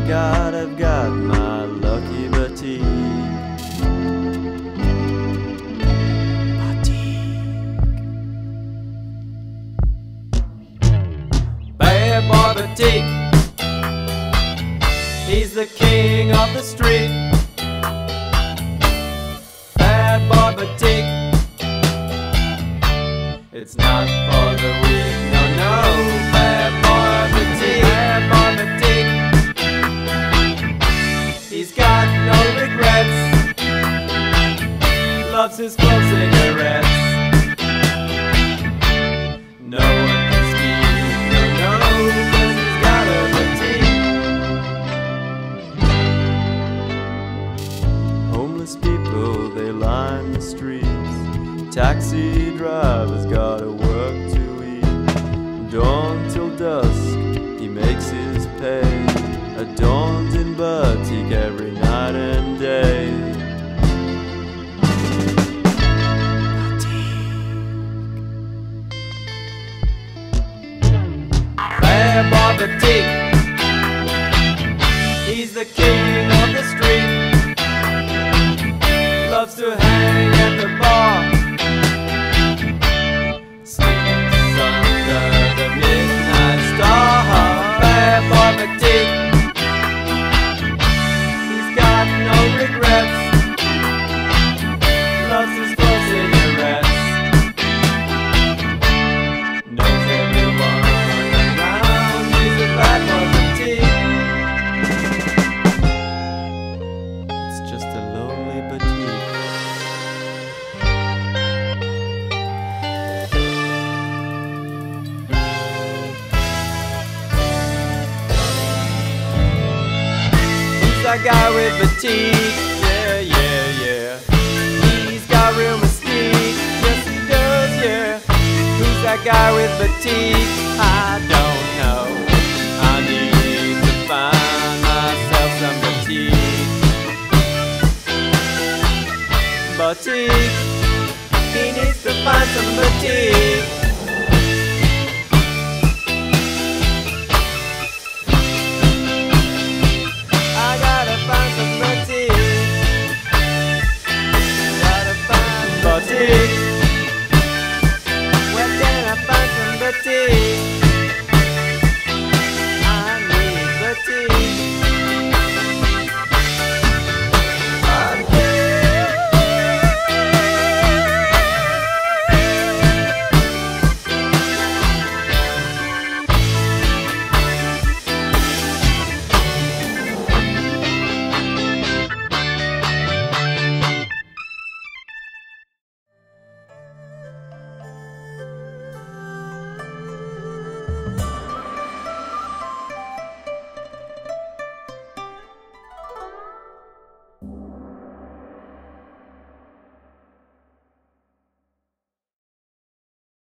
I've got my lucky batik. Bad boy Batik, he's the king of the street. Bad boy Batik, it's not for the weak, no, no. Bad boy Batik, bad boy Batik, he's got no regrets, loves his slow cigarettes. No one can speak, no, no, 'cause he's got a batik. Homeless people, they line the streets. Taxi drivers gotta work to eat. Dawn till dusk, he makes his pay. Adorned in batik every night and day. Bad boy Batik, he's the king of the street. Loves to hang at the bar, sleeps under the midnight star. Bad boy Batik, he's got no regrets, loves his slow cigarettes. Knows everyone around, he's a bad boy Batik. It's just a lonely batik. That guy with batik, yeah, yeah, yeah. He's got real mystique, yes he does, yeah. Who's that guy with batik? I don't